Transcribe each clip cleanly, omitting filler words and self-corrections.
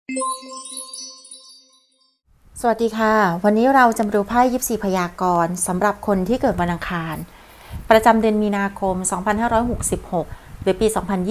สวัสดีค่ะวันนี้เราจะมาดูไพ่ยิปซีพยากรณ์สำหรับคนที่เกิดวันอังคารประจำเดือนมีนาคม 2566 หรือปี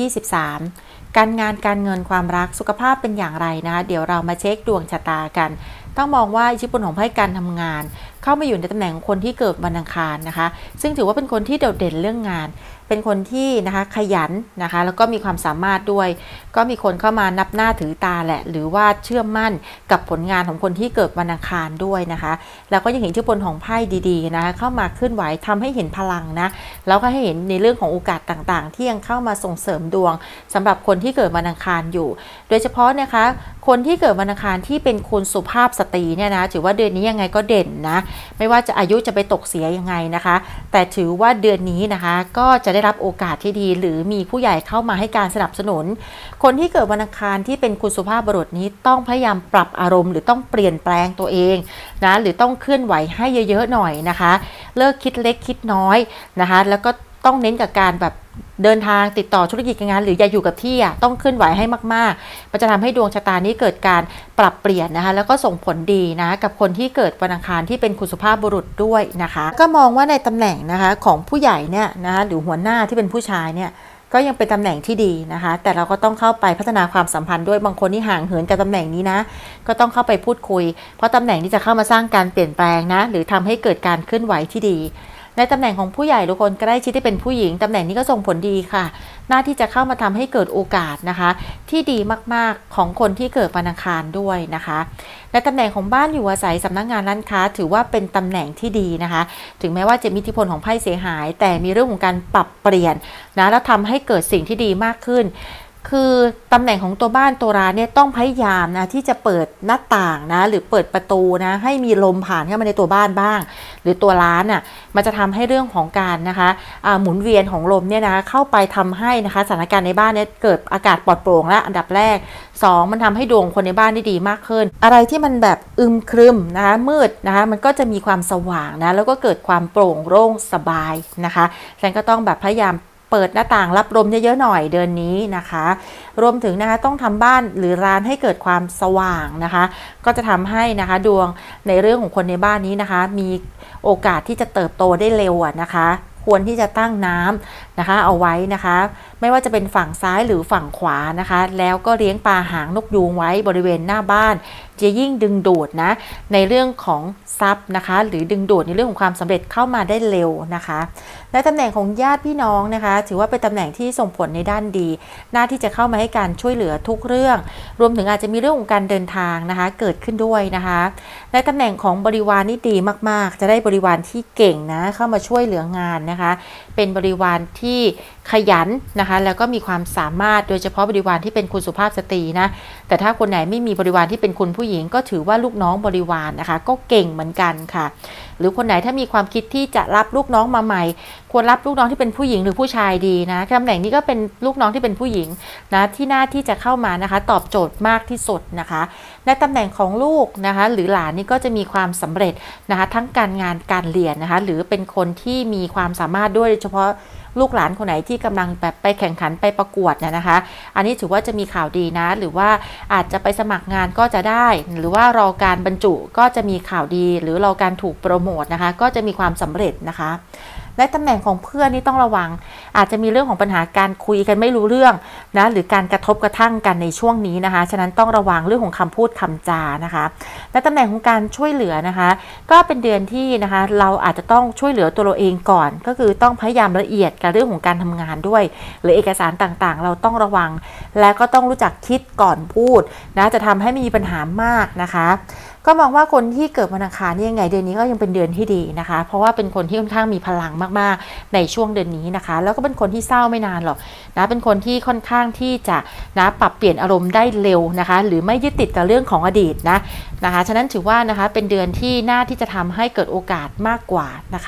2023 การงานการเงินความรักสุขภาพเป็นอย่างไรนะคะเดี๋ยวเรามาเช็คดวงชะตากันต้องมองว่าอิทธิพลของไพ่การทำงานเข้ามาอยู่ในตำแหน่งของคนที่เกิดวันอังคารนะคะซึ่งถือว่าเป็นคนที่โดดเด่นเรื่องงานเป็นคนที่นะคะขยันนะคะแล้วก็มีความสามารถด้วยก็มีคนเข้ามานับหน้าถือตาแหละหรือว่าเชื่อมั่นกับผลงานของคนที่เกิดวันอังคารด้วยนะคะแล้วก็ยังเห็นอิทธิพลของไพ่ดีๆนะคะเข้ามาเคลื่อนไหวทำให้เห็นพลังนะแล้วก็ให้เห็นในเรื่องของโอกาสต่างๆที่ยังเข้ามาส่งเสริมดวงสำหรับคนที่เกิดวันอังคารอยู่โดยเฉพาะนะคะคนที่เกิดวันอังคารที่เป็นคนสุภาพสตรีเนี่ยนะถือว่าเดือนนี้ยังไงก็เด่นนะไม่ว่าจะอายุจะไปตกเสียยังไงนะคะแต่ถือว่าเดือนนี้นะคะก็จะได้รับโอกาสที่ดีหรือมีผู้ใหญ่เข้ามาให้การสนับสนุนคนที่เกิดวันอังคารที่เป็นคุณสุภาพบุรุษนี้ต้องพยายามปรับอารมณ์หรือต้องเปลี่ยนแปลงตัวเองนะหรือต้องเคลื่อนไหวให้เยอะๆหน่อยนะคะเลิกคิดเล็กคิดน้อยนะคะแล้วก็ต้องเน้นกับการแบบเดินทางติดต่อธุรกิจการงานหรืออย่าอยู่กับที่ต้องเคลื่อนไหวให้มากๆมันจะทำให้ดวงชะตานี้เกิดการปรับเปลี่ยนนะคะแล้วก็ส่งผลดีนะกับคนที่เกิดวันอังคารที่เป็นคุณสุภาพบุรุษด้วยนะคะก็มองว่าในตำแหน่งนะคะของผู้ใหญ่เนี่ยนะคะหรือหัวหน้าที่เป็นผู้ชายเนี่ยก็ยังเป็นตำแหน่งที่ดีนะคะแต่เราก็ต้องเข้าไปพัฒนาความสัมพันธ์ด้วยบางคนที่ห่างเหินกับตำแหน่งนี้นะก็ต้องเข้าไปพูดคุยเพราะตำแหน่งนี้จะเข้ามาสร้างการเปลี่ยนแปลงนะหรือทำให้เกิดการเคลื่อนไหวที่ดีในตำแหน่งของผู้ใหญ่ทุกคนใกล้ชิดที่เป็นผู้หญิงตำแหน่งนี้ก็ส่งผลดีค่ะหน้าที่จะเข้ามาทำให้เกิดโอกาสนะคะที่ดีมากๆของคนที่เกิดวันอังคารด้วยนะคะในตำแหน่งของบ้านอยู่อาศัยสำนักงานร้านค้าถือว่าเป็นตำแหน่งที่ดีนะคะถึงแม้ว่าจะมีอิทธิพลของไพ่เสียหายแต่มีเรื่องของการปรับเปลี่ยนนะแล้วทำให้เกิดสิ่งที่ดีมากขึ้นคือตำแหน่งของตัวบ้านตัวร้านเนี่ยต้องพยายามนะที่จะเปิดหน้าต่างนะหรือเปิดประตูนะให้มีลมผ่านเข้ามาในตัวบ้านบ้างหรือตัวร้านอ่ะมันจะทำให้เรื่องของการนะคะหมุนเวียนของลมเนี่ยนะเข้าไปทำให้นะคะสถานการณ์ในบ้านเนี่ยเกิดอากาศปลอดโปร่งและอันดับแรก2มันทำให้ดวงคนในบ้านได้ดีมากขึ้นอะไรที่มันแบบอึมครึมนะคะมืดนะคะมันก็จะมีความสว่างนะแล้วก็เกิดความโปร่งโล่งสบายนะคะฉะนั้นก็ต้องแบบพยายามเปิดหน้าต่างรับลมเยอะๆหน่อยเดือนนี้นะคะรวมถึงนะคะต้องทำบ้านหรือร้านให้เกิดความสว่างนะคะก็จะทำให้นะคะดวงในเรื่องของคนในบ้านนี้นะคะมีโอกาสที่จะเติบโตได้เร็วนะคะควรที่จะตั้งน้ำนะคะเอาไว้นะคะไม่ว่าจะเป็นฝั่งซ้ายหรือฝั่งขวานะคะแล้วก็เลี้ยงปลาหางนกยูงไว้บริเวณหน้าบ้านจะยิ่งดึงดูดนะในเรื่องของทรัพย์นะคะหรือดึงดูดในเรื่องของความสำเร็จเข้ามาได้เร็วนะคะและตำแหน่งของญาติพี่น้องนะคะถือว่าเป็นตำแหน่งที่ส่งผลในด้านดีหน้าที่จะเข้ามาให้การช่วยเหลือทุกเรื่องรวมถึงอาจจะมีเรื่องของการเดินทางนะคะเกิดขึ้นด้วยนะคะในตำแหน่งของบริวารนี่ดีมากๆจะได้บริวารที่เก่งนะเข้ามาช่วยเหลืองานนะคะเป็นบริวารที่ขยันนะคะแล้วก็มีความสามารถโดยเฉพาะบริวารที่เป็นคุณสุภาพสตรีนะแต่ถ้าคนไหนไม่มีบริวารที่เป็นคุณผู้หญิงก็ถือว่าลูกน้องบริวารนะคะก็เก่งเหมือนกันค่ะหรือคนไหนถ้ามีความคิดที่จะรับลูกน้องมาใหม่ควรรับลูกน้องที่เป็นผู้หญิงหรือผู้ชายดีนะตำแหน่งนี้ก็เป็นลูกน้องที่เป็นผู้หญิงนะที่หน้าที่จะเข้ามานะคะตอบโจทย์มากที่สุดนะคะในตำแหน่งของลูกนะคะหรือหลานนี่ก็จะมีความสำเร็จนะคะทั้งการงานการเรียนนะคะหรือเป็นคนที่มีความสามารถด้วยโดยเฉพาะลูกหลานคนไหนที่กำลังแบบไปแข่งขันไปประกวดนะคะอันนี้ถือว่าจะมีข่าวดีนะหรือว่าอาจจะไปสมัครงานก็จะได้หรือว่ารอการบรรจุก็จะมีข่าวดีหรือรอการถูกโปรโมทนะคะก็จะมีความสำเร็จนะคะและตำแหน่งของเพื่อนนี่ต้องระวังอาจจะมีเรื่องของปัญหาการคุยกันไม่รู้เรื่องนะหรือการกระทบกระทั่งกันในช่วงนี้นะคะฉะนั้นต้องระวังเรื่องของคำพูดคำจานะคะและตำแหน่งของการช่วยเหลือนะคะก็เป็นเดือนที่นะคะเราอาจจะต้องช่วยเหลือตัวเราเองก่อนก็คือต้องพยายามละเอียดกับเรื่องของการทำงานด้วยหรือเอกสารต่างๆเราต้องระวังและก็ต้องรู้จักคิดก่อนพูดนะจะทำให้ไม่มีปัญหามากนะคะก็มองว่าคนที่เกิดวันอังคารนี่ยังไงเดือนนี้ก็ยังเป็นเดือนที่ดีนะคะเพราะว่าเป็นคนที่ค่อนข้างมีพลังมากๆในช่วงเดือนนี้นะคะแล้วก็เป็นคนที่เศร้าไม่นานหรอกนะเป็นคนที่ค่อนข้างที่จะนะปรับเปลี่ยนอารมณ์ได้เร็วนะคะหรือไม่ยึดติดกับเรื่องของอดีตนะคะฉะนั้นถือว่านะคะเป็นเดือนที่น่าที่จะทำให้เกิดโอกาสมากกว่านะคะ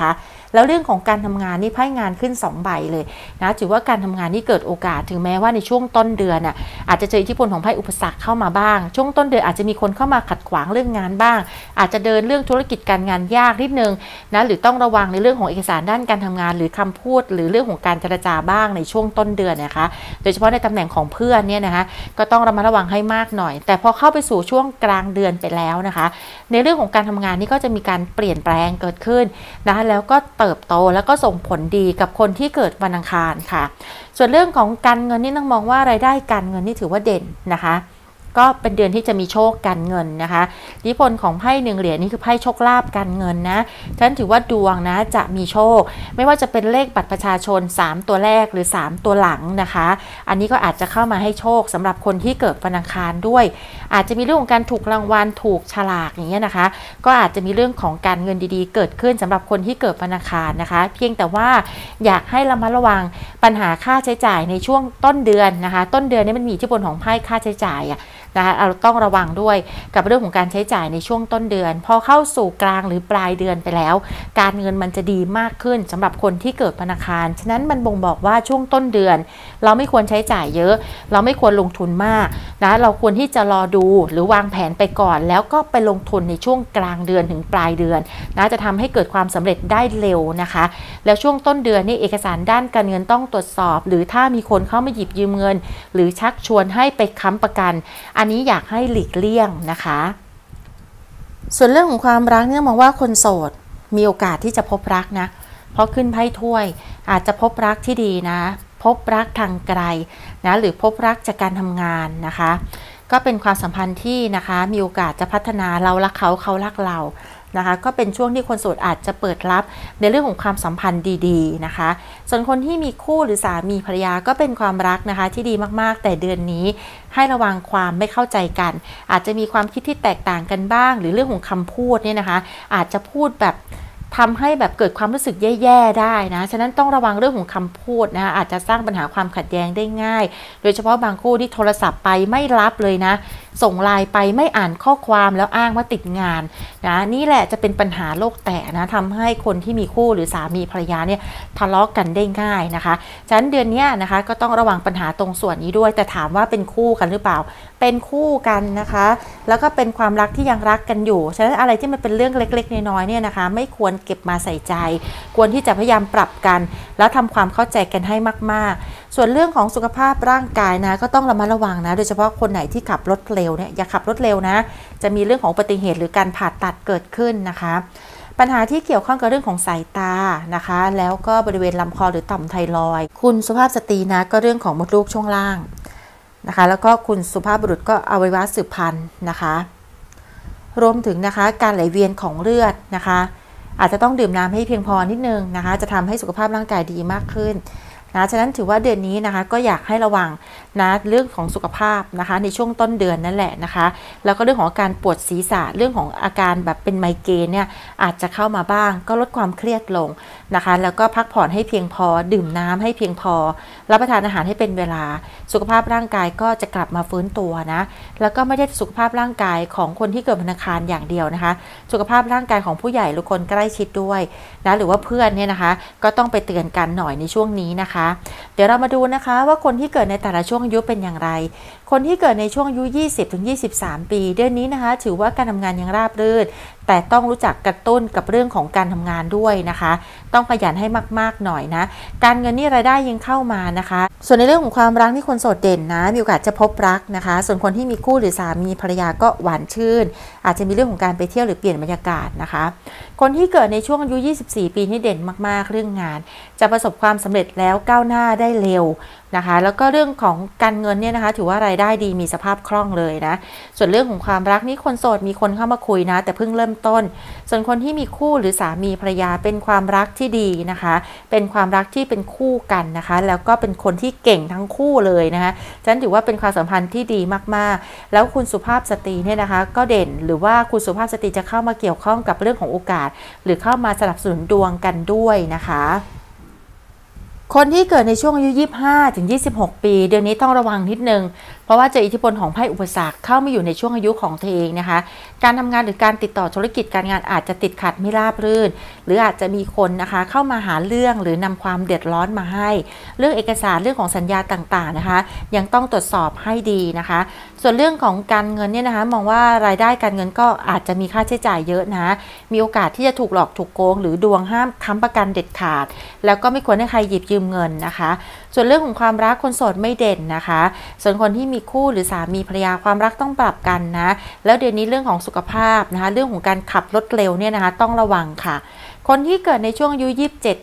แล้วเรื่องของการทำงานนี่ไพ่งานขึ้น2ใบเลยนะถือว่าการทำงานนี่เกิดโอกาสถึงแม้ว่าในช่วงต้นเดือนน่ะอาจจะเจออิทธิพลของไพ่อุปสรรคเข้ามาบ้างช่วงต้นเดือนอาจจะมีคนเข้ามาขัดขวางเรื่องงานบ้างอาจจะเดินเรื่องธุรกิจการงานยากนิดนึงนะหรือต้องระวังในเรื่องของเอกสารด้านการทำงานหรือคำพูดหรือเรื่องของการเจรจาบ้างในช่วงต้นเดือนนะคะโดยเฉพาะในตำแหน่งของเพื่อนเนี่ยนะคะก็ต้องระมัดระวังให้มากหน่อยแต่พอเข้าไปสู่ช่วงกลางเดือนไปแล้วนะคะในเรื่องของการทำงานนี่ก็จะมีการเปลี่ยนแปลงเกิดขึ้นนะคะแล้วก็เติบโตแล้วก็ส่งผลดีกับคนที่เกิดวันอังคารค่ะส่วนเรื่องของการเงินนี่ต้องมองว่ารายได้การเงินนี่ถือว่าเด่นนะคะก็เป็นเดือนที่จะมีโชคการเงินนะคะอิทธิพลของไพ่1เหรียญนี่คือไพ่โชคลาภการเงินนะฉะนั้นถือว่าดวงนะจะมีโชคไม่ว่าจะเป็นเลขบัตรประชาชน3ตัวแรกหรือ3ตัวหลังนะคะอันนี้ก็อาจจะเข้ามาให้โชคสำหรับคนที่เกิดวันอังคารด้วยอาจจะมีเรื่องของการถูกรางวัลถูกฉลากอย่างเงี้ยนะคะก็อาจจะมีเรื่องของการเงินดีๆเกิดขึ้นสำหรับคนที่เกิดวันอังคารนะคะเพียงแต่ว่าอยากให้ระมัดระวังปัญหาค่าใช้จ่ายในช่วงต้นเดือนนะคะต้นเดือนนี้มันมีอิทธิพลของไพ่ค่าใช้จ่ายนะคะเราต้องระวังด้วยกับเรื่องของการใช้จ่ายในช่วงต้นเดือนพอเข้าสู่กลางหรือปลายเดือนไปแล้วการเงินมันจะดีมากขึ้นสำหรับคนที่เกิดวันอังคารฉะนั้นมันบ่งบอกว่าช่วงต้นเดือนเราไม่ควรใช้จ่ายเยอะเราไม่ควรลงทุนมากนะเราควรที่จะรอดูหรือวางแผนไปก่อนแล้วก็ไปลงทุนในช่วงกลางเดือนถึงปลายเดือนนะจะทำให้เกิดความสำเร็จได้เร็วนะคะแล้วช่วงต้นเดือนนี่เอกสารด้านการเงินต้องตรวจสอบหรือถ้ามีคนเข้ามาหยิบยืมเงินหรือชักชวนให้ไปค้ำประกันอันนี้อยากให้หลีกเลี่ยงนะคะส่วนเรื่องของความรักเนี่ยมองว่าคนโสดมีโอกาสที่จะพบรักนะเพราะขึ้นไพ่ถ้วยอาจจะพบรักที่ดีนะพบรักทางไกลนะหรือพบรักจากการทำงานนะคะก็เป็นความสัมพันธ์ที่นะคะมีโอกาสจะพัฒนาเรารักเขาเขารักเรานะคะก็เป็นช่วงที่คนโสดอาจจะเปิดรับในเรื่องของความสัมพันธ์ดีๆนะคะส่วนคนที่มีคู่หรือสามีภรรยาก็เป็นความรักนะคะที่ดีมากๆแต่เดือนนี้ให้ระวังความไม่เข้าใจกันอาจจะมีความคิดที่แตกต่างกันบ้างหรือเรื่องของคำพูดเนี่ยนะคะอาจจะพูดแบบทำให้แบบเกิดความรู้สึกแย่ๆได้นะฉะนั้นต้องระวังเรื่องของคำพูดนะอาจจะสร้างปัญหาความขัดแย้งได้ง่ายโดยเฉพาะบางคู่ที่โทรศัพท์ไปไม่รับเลยนะส่งไลน์ไปไม่อ่านข้อความแล้วอ้างว่าติดงานนะนี่แหละจะเป็นปัญหาโลกแตกนะทำให้คนที่มีคู่หรือสามีภรรยาเนี่ยทะเลาะกันได้ง่ายนะคะฉะนั้นเดือนนี้นะคะก็ต้องระวังปัญหาตรงส่วนนี้ด้วยแต่ถามว่าเป็นคู่กันหรือเปล่าเป็นคู่กันนะคะแล้วก็เป็นความรักที่ยังรักกันอยู่ฉะนั้นอะไรที่มันเป็นเรื่องเล็กๆน้อยๆเนี่ยนะคะไม่ควรเก็บมาใส่ใจควรที่จะพยายามปรับกันแล้วทำความเข้าใจกันให้มากๆส่วนเรื่องของสุขภาพร่างกายนะก็ต้องระมัดระวังนะโดยเฉพาะคนไหนที่ขับรถเร็วเนี่ยอย่าขับรถเร็วนะจะมีเรื่องของอุบัติเหตุหรือการผ่าตัดเกิดขึ้นนะคะปัญหาที่เกี่ยวข้องกับเรื่องของสายตานะคะแล้วก็บริเวณลำคอหรือต่อมไทรอยด์คุณสุภาพสตรีนะก็เรื่องของมดลูกช่วงล่างนะคะแล้วก็คุณสุภาพบุรุษก็อวัยวะสืบพันธุ์นะคะรวมถึงนะคะการไหลเวียนของเลือดนะคะอาจจะต้องดื่มน้ำให้เพียงพอนิดนึงนะคะจะทำให้สุขภาพร่างกายดีมากขึ้นนะฉะนั้นถือว่าเดือนนี้นะคะก็อยากให้ระวังนะเรื่องของสุขภาพนะคะในช่วงต้นเดือนนั่นแหละนะคะแล้วก็เรื่องของอาการปวดศีรษะเรื่องของอาการแบบเป็นไมเกรนเนี่ยอาจจะเข้ามาบ้างก็ลดความเครียดลงนะคะแล้วก็พักผ่อนให้เพียงพอดื่มน้ำให้เพียงพอรับประทานอาหารให้เป็นเวลาสุขภาพร่างกายก็จะกลับมาฟื้นตัวนะแล้วก็ไม่ได้สุขภาพร่างกายของคนที่เกิดวันอังคารอย่างเดียวนะคะสุขภาพร่างกายของผู้ใหญ่หรือคนใกล้ชิดด้วยนะหรือว่าเพื่อนเนี่ยนะคะก็ต้องไปเตือนกันหน่อยในช่วงนี้นะคะเดี๋ยวเรามาดูนะคะว่าคนที่เกิดในแต่ละช่วงอายุเป็นอย่างไรคนที่เกิดในช่วงอายุ 20-23 ปีเดือนนี้นะคะถือว่าการทำงานยังราบรื่นแต่ต้องรู้จักกระตุ้นกับเรื่องของการทำงานด้วยนะคะต้องขยันให้มากๆหน่อยนะการเงินนี่รายได้ยังเข้ามานะคะส่วนในเรื่องของความรักที่คนโสดเด่นนะมีโอกาสจะพบรักนะคะส่วนคนที่มีคู่หรือสามีภรรยาก็หวานชื่นอาจจะมีเรื่องของการไปเที่ยวหรือเปลี่ยนบรรยากาศนะคะคนที่เกิดในช่วงอายุ 24 ปีนี่เด่นมากๆเรื่องงานจะประสบความสำเร็จแล้วก้าวหน้าได้เร็วนะคะแล้วก็เรื่องของการเงินเนี่ยนะคะถือว่ารายได้ดีมีสภาพคล่องเลยนะส่วนเรื่องของความรักนี่คนโสดมีคนเข้ามาคุยนะแต่เพิ่งเริ่มต้นส่วนคนที่มีคู่หรือสามีภรรยาเป็นความรักที่ดีนะคะเป็นความรักที่เป็นคู่กันนะคะแล้วก็เป็นคนที่เก่งทั้งคู่เลยนะคะฉะนั้นถือว่าเป็นความสัมพันธ์ที่ดีมากๆแล้วคุณสุภาพสตรีเนี่ยนะคะก็เด่นหรือว่าคุณสุภาพสตรีจะเข้ามาเกี่ยวข้องกับเรื่องของโอกาสหรือเข้ามาสนับสนุนดวงกันด้วยนะคะคนที่เกิดในช่วงอายุ 25-26 ปีเดือนนี้ต้องระวังนิดนึงเพราะราะว่าเจออิทธิพลของไพ่อุปสรรคเข้ามาอยู่ในช่วงอายุของเธอเองนะคะการทำงานหรือการติดต่อธุรกิจการงานอาจจะติดขัดไม่ราบรื่นหรืออาจจะมีคนนะคะเข้ามาหาเรื่องหรือนำความเดือดร้อนมาให้เรื่องเอกสารเรื่องของสัญญาต่างๆนะคะยังต้องตรวจสอบให้ดีนะคะส่วนเรื่องของการเงินเนี่ยนะคะมองว่ารายได้การเงินก็อาจจะมีค่าใช้จ่ายเยอะนะมีโอกาสที่จะถูกหลอกถูกโกงหรือดวงห้ามค้ำประกันเด็ดขาดแล้วก็ไม่ควรให้ใครหยิบยืมเงินนะคะส่วนเรื่องของความรักคนโสดไม่เด่นนะคะส่วนคนที่มีคู่หรือสามีภรรยาความรักต้องปรับกันนะแล้วเดี๋ยวนี้เรื่องของสุขภาพนะคะเรื่องของการขับรถเร็วเนี่ยนะคะต้องระวังค่ะคนที่เกิดในช่วงอายุ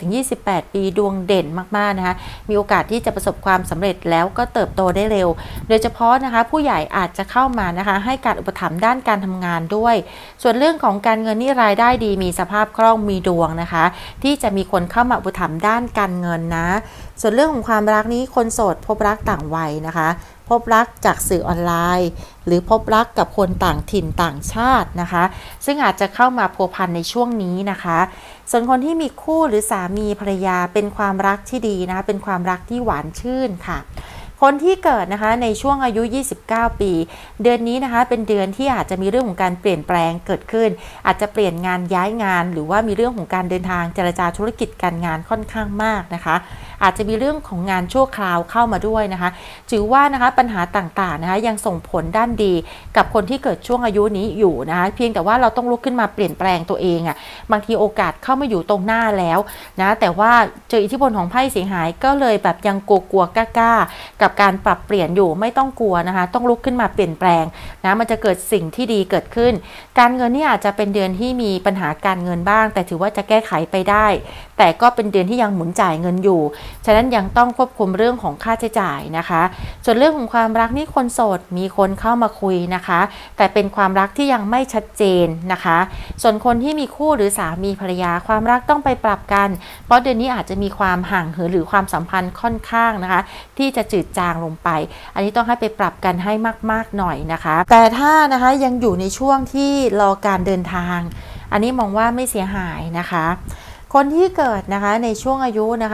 27-28 ปีดวงเด่นมากๆนะคะมีโอกาสที่จะประสบความสำเร็จแล้วก็เติบโตได้เร็วโดยเฉพาะนะคะผู้ใหญ่อาจจะเข้ามานะคะให้การอุปถัมภ์ด้านการทำงานด้วยส่วนเรื่องของการเงินนี่รายได้ดีมีสภาพคล่องมีดวงนะคะที่จะมีคนเข้ามาอุปถัมภ์ด้านการเงินนะส่วนเรื่องของความรักนี้คนโสดพบรักต่างวัยนะคะพบรักจากสื่อออนไลน์หรือพบรักกับคนต่างถิ่นต่างชาตินะคะซึ่งอาจจะเข้ามาพัวพันในช่วงนี้นะคะส่วนคนที่มีคู่หรือสามีภรรยาเป็นความรักที่ดีนะคะเป็นความรักที่หวานชื่นค่ะคนที่เกิดนะคะในช่วงอายุ 29 ปีเดือนนี้นะคะเป็นเดือนที่อาจจะมีเรื่องของการเปลี่ยนแปลงเกิดขึ้นอาจจะเปลี่ยนงานย้ายงานหรือว่ามีเรื่องของการเดินทางเจรจาธุรกิจการงานค่อนข้างมากนะคะอาจจะมีเรื่องของงานชั่วคราวเข้ามาด้วยนะคะถือว่านะคะปัญหาต่างๆนะคะยังส่งผลด้านดีกับคนที่เกิดช่วงอายุนี้อยู่นะคะเพียงแต่ว่าเราต้องลุกขึ้นมาเปลี่ยนแปลงตัวเองอ่ะบางทีโอกาสเข้ามาอยู่ตรงหน้าแล้วนะแต่ว่าเจออิทธิพลของไพ่เสียหายก็เลยแบบยังกลัวๆกล้าๆกับการปรับเปลี่ยนอยู่ไม่ต้องกลัวนะคะต้องลุกขึ้นมาเปลี่ยนแปลงนะมันจะเกิดสิ่งที่ดีเกิดขึ้นการเงินนี่อาจจะเป็นเดือนที่มีปัญหาการเงินบ้างแต่ถือว่าจะแก้ไขไปได้แต่ก็เป็นเดือนที่ยังหมุนจ่ายเงินอยู่ฉะนั้นยังต้องควบคุมเรื่องของค่าใช้จ่ายนะคะส่วนเรื่องของความรักนี่คนโสดมีคนเข้ามาคุยนะคะแต่เป็นความรักที่ยังไม่ชัดเจนนะคะส่วนคนที่มีคู่หรือสามีภรรยาความรักต้องไปปรับกันเพราะเดือนนี้อาจจะมีความห่างเหินหรือความสัมพันธ์ค่อนข้างนะคะที่จะจืดจางลงไปอันนี้ต้องให้ไปปรับกันให้มากๆหน่อยนะคะแต่ถ้านะคะยังอยู่ในช่วงที่รอการเดินทางอันนี้มองว่าไม่เสียหายนะคะคนที่เกิดนะคะในช่วงอายุนะคะ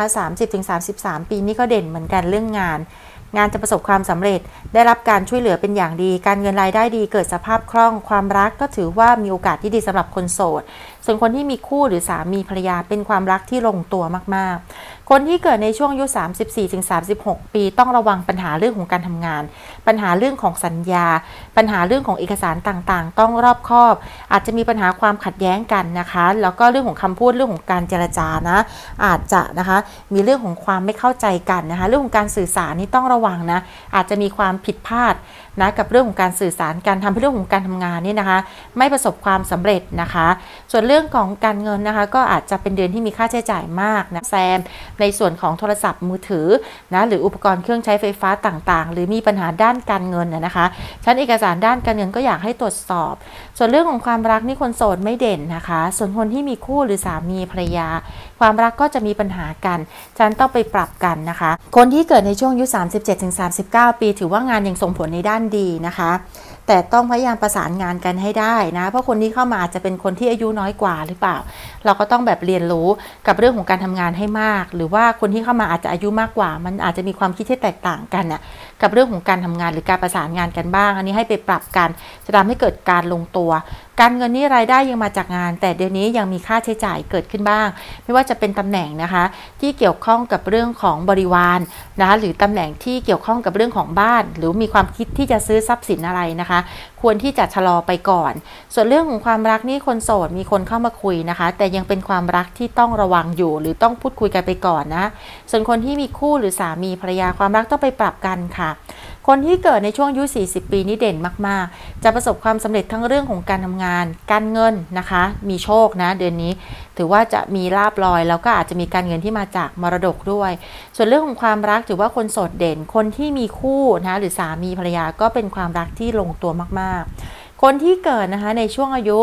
30-33 ปีนี่ก็เด่นเหมือนกันเรื่องงานจะประสบความสำเร็จได้รับการช่วยเหลือเป็นอย่างดีการเงินรายได้ดีเกิดสภาพคล่องความรักก็ถือว่ามีโอกาสที่ดีสำหรับคนโสดส่วนคนที่มีคู่หรือสามีภรรยาเป็นความรักที่ลงตัวมากๆคนที่เกิดในช่วงอายุ 34-36 ปีต้องระวังปัญหาเรื่องของการทำงานปัญหาเรื่องของสัญญาปัญหาเรื่องของเอกสารต่างๆต้องรอบคอบอาจจะมีปัญหาความขัดแย้งกันนะคะแล้วก็เรื่องของคำพูดเรื่องของการเจรจานะอาจจะนะคะมีเรื่องของความไม่เข้าใจกันนะคะเรื่องของการสื่อสารนี่ต้องระวังนะอาจจะมีความผิดพลาดนะกับเรื่องของการสื่อสารการทำเรื่องของการทำงานนี่นะคะไม่ประสบความสำเร็จนะคะส่วนเรื่องของการเงินนะคะก็อาจจะเป็นเดือนที่มีค่าใช้จ่ายมากนะแซมในส่วนของโทรศัพท์มือถือนะหรืออุปกรณ์เครื่องใช้ไฟฟ้าต่างๆหรือมีปัญหาด้านการเงินนะคะชั้นเอกสารด้านการเงินก็อยากให้ตรวจสอบส่วนเรื่องของความรักนี่คนโสดไม่เด่นนะคะส่วนคนที่มีคู่หรือสามีภรรยาความรักก็จะมีปัญหากันฉันต้องไปปรับกันนะคะคนที่เกิดในช่วงอายุ 37-39 ปีถือว่างานยังส่งผลในด้านดีนะคะแต่ต้องพยายามประสานงานกันให้ได้นะเพราะคนที่เข้ามาอาจจะเป็นคนที่อายุน้อยกว่าหรือเปล่าเราก็ต้องแบบเรียนรู้กับเรื่องของการทำงานให้มากหรือว่าคนที่เข้ามาอาจจะอายุมากกว่ามันอาจจะมีความคิดที่แตกต่างกันน่ะกับเรื่องของการทำงานหรือการประสานงานกันบ้างอันนี้ให้ไปปรับกันจะทำให้เกิดการลงตัวการเงินนี่รายได้ยังมาจากงานแต่เดี๋ยวนี้ยังมีค่าใช้จ่ายเกิดขึ้นบ้างไม่ว่าจะเป็นตำแหน่งนะคะที่เกี่ยวข้องกับเรื่องของบริวารนะคะหรือตำแหน่งที่เกี่ยวข้องกับเรื่องของบ้านหรือมีความคิดที่จะซื้อทรัพย์สินอะไรนะคะควรที่จะชะลอไปก่อนส่วนเรื่องของความรักนี่คนโสดมีคนเข้ามาคุยนะคะแต่ยังเป็นความรักที่ต้องระวังอยู่หรือต้องพูดคุยกันไปก่อนนะส่วนคนที่มีคู่หรือสามีภรรยาความรักต้องไปปรับกันค่ะคนที่เกิดในช่วงอายุ 40 ปีนี้เด่นมากๆจะประสบความสำเร็จทั้งเรื่องของการทำงานการเงินนะคะมีโชคนะเดือนนี้ถือว่าจะมีลาภลอยแล้วก็อาจจะมีการเงินที่มาจากมรดกด้วยส่วนเรื่องของความรักถือว่าคนโสดเด่นคนที่มีคู่นะหรือสามีภรรยาก็เป็นความรักที่ลงตัวมากๆคนที่เกิดนะคะในช่วงอายุ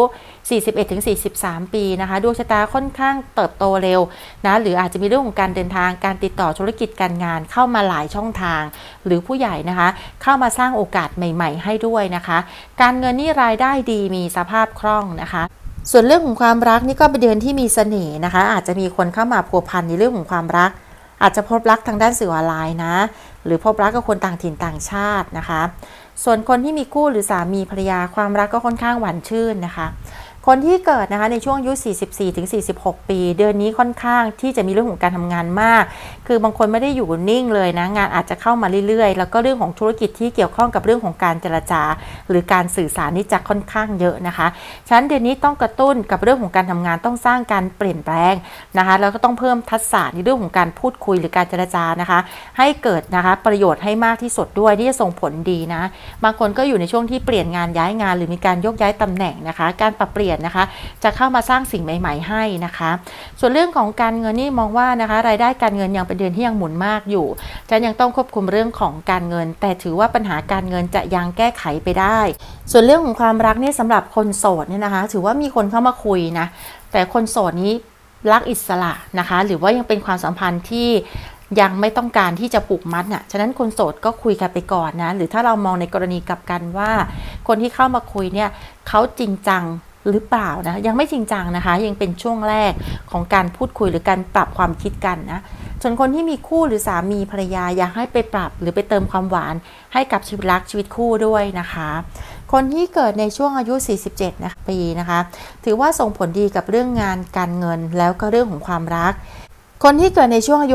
41-43 ปีนะคะดวงชะตาค่อนข้างเติบโตเร็วนะหรืออาจจะมีเรื่องของการเดินทางการติดต่อธุรกิจการงานเข้ามาหลายช่องทางหรือผู้ใหญ่นะคะเข้ามาสร้างโอกาสใหม่ๆให้ด้วยนะคะการเงินนี่รายได้ดีมีสภาพคล่องนะคะส่วนเรื่องของความรักนี่ก็เป็นเดือนที่มีเสน่ห์นะคะอาจจะมีคนเข้ามาพัวพันในเรื่องของความรักอาจจะพบรักทางด้านสื่อออนไลน์นะหรือพบรักกับคนต่างถิ่นต่างชาตินะคะส่วนคนที่มีคู่หรือสามีภรรยาความรักก็ค่อนข้างหวานชื่นนะคะคนที่เกิดนะคะในช่วงอายุ 44-46 ปี เดือนนี้ค่อนข้างที่จะมีเรื่องของการทำงานมากคือบางคนไม่ได้อยู่นิ่งเลยนะงานอาจจะเข้ามาเรื่อยๆแล้วก็เรื่องของธุรกิจที่เกี่ยวข้องกับเรื่องของการเจรจาหรือการสื่อสารนี่จะค่อนข้างเยอะนะคะฉะนั้นเดือนนี้ต้องกระตุ้นกับเรื่องของการทำงานต้องสร้างการเปลี่ยนแปลงนะคะแล้วก็ต้องเพิ่มทักษะในเรื่องของการพูดคุยหรือการเจรจานะคะให้เกิดนะคะประโยชน์ให้มากที่สุดด้วยที่จะส่งผลดีนะบางคนก็อยู่ในช่วงที่เปลี่ยนงานย้ายงานหรือมีการยกย้ายตำแหน่งนะคะการปรับเปลี่ยนนะคะจะเข้ามาสร้างสิ่งใหม่ๆให้นะคะส่วนเรื่องของการเงินนี่มองว่านะคะรายได้การเงินยังเป็นเดือนที่ยังหมุนมากอยู่จะยังต้องควบคุมเรื่องของการเงินแต่ถือว่าปัญหาการเงินจะยังแก้ไขไปได้ส่วนเรื่องของความรักนี่สำหรับคนโสดเนี่ยนะคะถือว่ามีคนเข้ามาคุยนะแต่คนโสดนี้รักอิสระนะคะหรือว่ายังเป็นความสัมพันธ์ที่ยังไม่ต้องการที่จะผูกมัดน่ะฉะนั้นคนโสดก็คุยกันไปก่อนนะหรือถ้าเรามองในกรณีกลับกันว่าคนที่เข้ามาคุยเนี่ยเขาจริงจังหรือเปล่านะยังไม่จริงจังนะคะยังเป็นช่วงแรกของการพูดคุยหรือการปรับความคิดกันนะส่วนคนที่มีคู่หรือสามีภรรยาอยากให้ไปปรับหรือไปเติมความหวานให้กับชีวิตรักชีวิตคู่ด้วยนะคะคนที่เกิดในช่วงอายุ 47 ปีนะคะถือว่าส่งผลดีกับเรื่องงานการเงินแล้วก็เรื่องของความรักคนที่เกิดในช่วงอายุ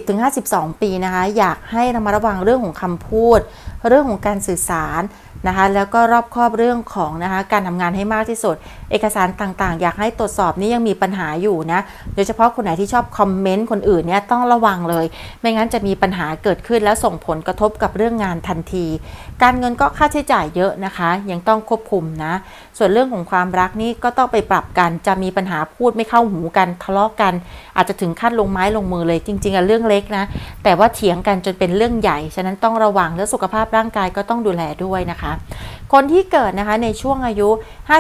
50-52 ปีนะคะอยากให้ระมัดระวังเรื่องของคำพูดเรื่องของการสื่อสารนะคะแล้วก็รอบคอบเรื่องของนะคะการทำงานให้มากที่สุดเอกสารต่างๆอยากให้ตรวจสอบนี่ยังมีปัญหาอยู่นะโดยเฉพาะคนไหนที่ชอบคอมเมนต์คนอื่นเนี่ยต้องระวังเลยไม่งั้นจะมีปัญหาเกิดขึ้นแล้วส่งผลกระทบกับเรื่องงานทันทีการเงินก็ค่าใช้จ่ายเยอะนะคะยังต้องควบคุมนะส่วนเรื่องของความรักนี่ก็ต้องไปปรับกันจะมีปัญหาพูดไม่เข้าหูกันทะเลาะกันอาจจะถึงขั้นลงไม้ลงมือเลยจริงๆเรื่องเล็กนะแต่ว่าเถียงกันจนเป็นเรื่องใหญ่ฉะนั้นต้องระวังและสุขภาพร่างกายก็ต้องดูแลด้วยนะคะคนที่เกิดนะคะในช่วงอายุ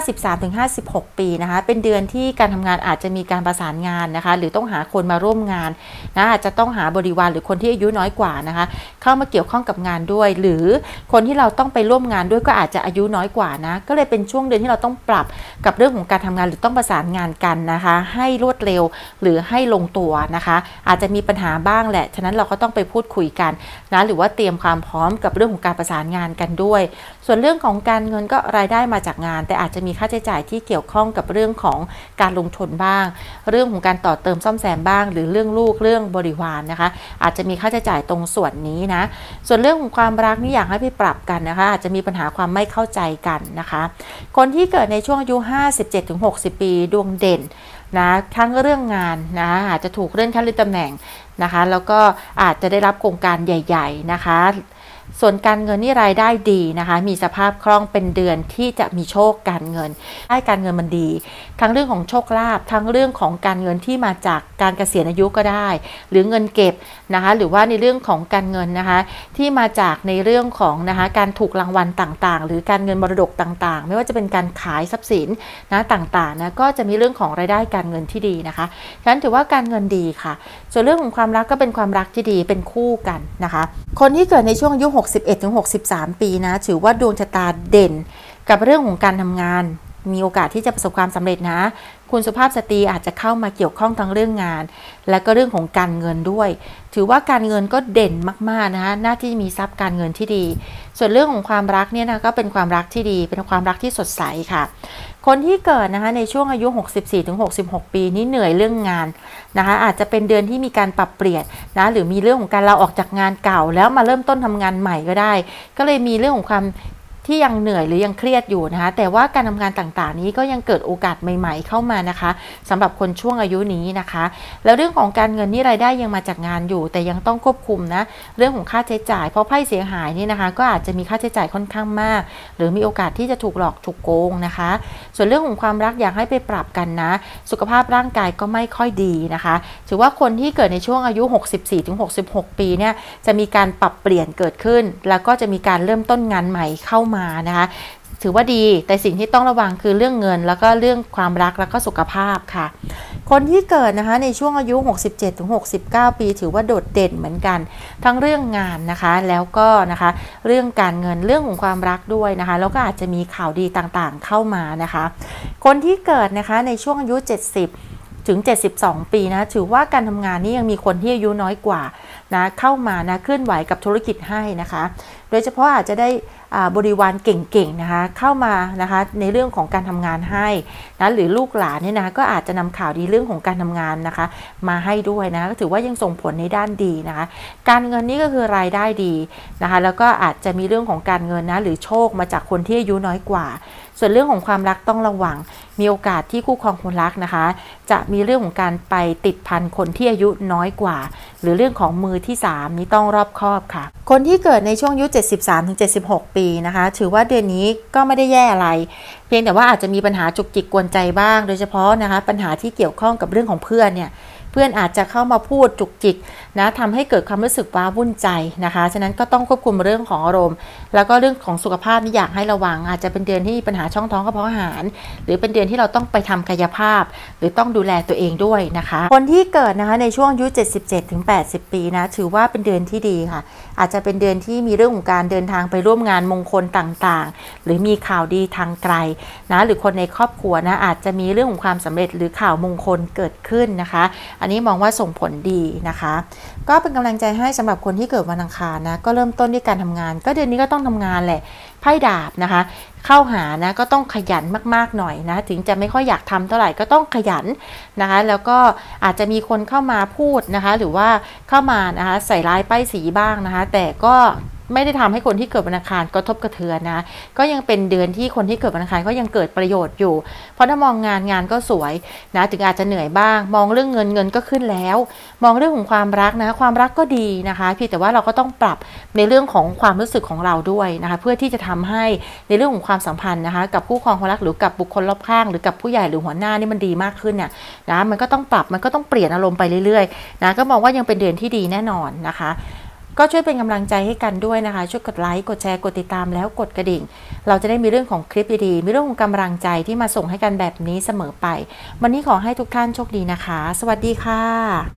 53-56 ปีนะคะเป็นเดือนที่การทำงานอาจจะมีการประสานงานนะคะหรือต้องหาคนมาร่วมงานนะอาจจะต้องหาบริวารหรือคนที่อายุน้อยกว่านะคะเข้ามาเกี่ยวข้องกับงานด้วยหรือคนที่เราต้องไปร่วมงานด้วยก็อาจจะอายุน้อยกว่านะก็เลยเป็นช่วงเดือนที่เราต้องปรับกับเรื่องของการทำงานหรือต้องประสานงานกันนะคะให้รวดเร็วหรือให้ลงตัวนะคะอาจจะมีปัญหาบ้างแหละฉะนั้นเราก็ต้องไปพูดคุยกันนะหรือว่าเตรียมความพร้อมกับเรื่องของการประสานงานกันด้วยส่วนเรื่องของการเงินก็รายได้มาจากงานแต่อาจจะมีค่าใช้จ่ายที่เกี่ยวข้องกับเรื่องของการลงทุนบ้างเรื่องของการต่อเติมซ่อมแซมบ้างหรือเรื่องลูกเรื่องบริวารนะคะอาจจะมีค่าใช้จ่ายตรงส่วนนี้นะส่วนเรื่องของความรักนี่อยากให้ไปปรับกันนะคะอาจจะมีปัญหาความไม่เข้าใจกันนะคะคนที่เกิดในช่วงอายุ 57-60 ปีดวงเด่นนะทั้งเรื่องงานนะอาจจะถูกเลื่อนขั้นเลื่อนตำแหน่งนะคะแล้วก็อาจจะได้รับโครงการใหญ่ๆนะคะส่วนการเงินนี่รายได้ดีนะคะมีสภาพคล่องเป็นเดือนที่จะมีโชคการเงินได้การเงินมันดีทั้งเรื่องของโชคลาภทั้งเรื่องของการเงินที่มาจากการเกษียณอายุก็ได้หรือเงินเก็บนะคะหรือว่าในเรื่องของการเงินนะคะที่มาจากในเรื่องของนะคะการถูกรางวัลต่างๆหรือการเงินมรดกต่างๆไม่ว่าจะเป็นการขายทรัพย์สินนะต่างๆนะก็จะมีเรื่องของรายได้การเงินที่ดีนะคะฉะนั้นถือว่าการเงินดีค่ะส่วนเรื่องของความรักก็เป็นความรักที่ดีเป็นคู่กันนะคะคนที่เกิดในช่วงอายุ 61-63 ปีนะถือว่าดวงชะตาเด่นกับเรื่องของการทำงานมีโอกาสที่จะประสบความสำเร็จนะคุณสุภาพสตรีอาจจะเข้ามาเกี่ยวข้องทั้งเรื่องงานและก็เรื่องของการเงินด้วยถือว่าการเงินก็เด่นมากๆนะคะหน้าที่มีทรัพย์การเงินที่ดีส่วนเรื่องของความรักเนี่ยนะก็เป็นความรักที่ดีเป็นความรักที่สดใสค่ะคนที่เกิดนะคะในช่วงอายุ 64-66 ปีนี้เหนื่อยเรื่องงานนะคะอาจจะเป็นเดือนที่มีการปรับเปลี่ยนนะหรือมีเรื่องของการลาออกจากงานเก่าแล้วมาเริ่มต้นทำงานใหม่ก็ได้ก็เลยมีเรื่องของความที่ยังเหนื่อยหรือยังเครียดอยู่นะคะแต่ว่าการทำงานต่างๆนี้ก็ยังเกิดโอกาสใหม่ๆเข้ามานะคะสำหรับคนช่วงอายุนี้นะคะแล้วเรื่องของการเงินนี่รายได้ยังมาจากงานอยู่แต่ยังต้องควบคุมนะเรื่องของค่าใช้จ่ายเพราะไพ่เสียหายนี่นะคะก็อาจจะมีค่าใช้จ่ายค่อนข้างมากหรือมีโอกาสที่จะถูกหลอกถูกโกงนะคะส่วนเรื่องของความรักอยากให้ไปปรับกันนะสุขภาพร่างกายก็ไม่ค่อยดีนะคะถือว่าคนที่เกิดในช่วงอายุ 64-66 ปีเนี่ยจะมีการปรับเปลี่ยนเกิดขึ้นแล้วก็จะมีการเริ่มต้นงานใหม่เข้ามานะคะถือว่าดีแต่สิ่งที่ต้องระวังคือเรื่องเงินแล้วก็เรื่องความรักแล้วก็สุขภาพค่ะคนที่เกิดนะคะในช่วงอายุ 67-69 ปีถือว่าโดดเด่นเหมือนกันทั้งเรื่องงานนะคะแล้วก็นะคะเรื่องการเงินเรื่องของความรักด้วยนะคะแล้วก็อาจจะมีข่าวดีต่างๆเข้ามานะคะคนที่เกิดนะคะในช่วงอายุ 70 ถึง72ปีนะถือว่าการทำงานนี่ยังมีคนที่อายุน้อยกว่านะเข้ามานะเคลื่อนไหวกับธุรกิจให้นะคะโดยเฉพาะอาจจะได้บริวารเก่งๆนะคะเข้ามานะคะในเรื่องของการทำงานให้นะหรือลูกหลานเนี่ยนะก็อาจจะนำข่าวดีเรื่องของการทำงานนะคะมาให้ด้วยนะก็ถือว่ายังส่งผลในด้านดีนะคะการเงินนี่ก็คือรายได้ดีนะคะแล้วก็อาจจะมีเรื่องของการเงินนะหรือโชคมาจากคนที่อายุน้อยกว่าส่วนเรื่องของความรักต้องระวังมีโอกาสที่คู่ครองคนรักนะคะจะมีเรื่องของการไปติดพันคนที่อายุน้อยกว่าหรือเรื่องของมือที่3นี้ต้องรอบคอบค่ะคนที่เกิดในช่วงอายุ73-76 ปีนะคะถือว่าเดือนนี้ก็ไม่ได้แย่อะไรเพียงแต่ว่าอาจจะมีปัญหาจุกจิกกวนใจบ้างโดยเฉพาะนะคะปัญหาที่เกี่ยวข้องกับเรื่องของเพื่อนเนี่ยเพื่อนอาจจะเข้ามาพูดจุกจิกนะทำให้เกิดความรู้สึกว้าวุ่นใจนะคะฉะนั้นก็ต้องควบคุมเรื่องของอารมณ์แล้วก็เรื่องของสุขภาพนี่อยากให้ระวังอาจจะเป็นเดือนที่มีปัญหาช่องท้องกระเพาะอาหารหรือเป็นเดือนที่เราต้องไปทำกายภาพหรือต้องดูแลตัวเองด้วยนะคะคนที่เกิดนะคะในช่วงอายุ77-80 ปีนะถือว่าเป็นเดือนที่ดีค่ะอาจจะเป็นเดือนที่มีเรื่องของการเดินทางไปร่วมงานมงคลต่างๆหรือมีข่าวดีทางไกลนะหรือคนในครอบครัวนะอาจจะมีเรื่องของความสำเร็จหรือข่าวมงคลเกิดขึ้นนะคะอันนี้มองว่าส่งผลดีนะคะก็เป็นกำลังใจให้สำหรับคนที่เกิดวันอังคารนะก็เริ่มต้นด้วยการทำงานก็เดือนนี้ก็ต้องทำงานแหละไพ่ดาบนะคะเข้าหานะก็ต้องขยันมากๆหน่อยนะถึงจะไม่ค่อยอยากทำเท่าไหร่ก็ต้องขยันนะคะแล้วก็อาจจะมีคนเข้ามาพูดนะคะหรือว่าเข้ามานะคะใส่ร้ายป้ายสีบ้างนะคะแต่ก็ไม่ได้ทำให้คนที่เกิดวันอังคารกระทบกระเทือนนะก็ยังเป็นเดือนที่คนที่เกิดวันอังคารก็ยังเกิดประโยชน์อยู่เพราะถ้ามองงานก็สวยนะถึงอาจจะเหนื่อยบ้างมองเรื่องเงินก็ขึ้นแล้วมองเรื่องของความรักนะความรักก็ดีนะคะเพียงแต่ว่าเราก็ต้องปรับในเรื่องของความรู้สึกของเราด้วยนะคะเพื่อที่จะทำให้ในเรื่องของความสัมพันธ์นะคะกับคู่ครองคนรักหรือกับบุคคลรอบข้างหรือกับผู้ใหญ่หรือหัวหน้านี่มันดีมากขึ้นเนี่ยนะมันก็ต้องปรับมันก็ต้องเปลี่ยนอารมณ์ไปเรื่อยๆนะก็มองว่ายังเป็นเดือนที่ดีแน่นอนนะคะก็ช่วยเป็นกำลังใจให้กันด้วยนะคะช่วยกดไลค์กดแชร์กดติดตามแล้วกดกระดิ่งเราจะได้มีเรื่องของคลิปดีๆมีเรื่องของกำลังใจที่มาส่งให้กันแบบนี้เสมอไปวันนี้ขอให้ทุกท่านโชคดีนะคะสวัสดีค่ะ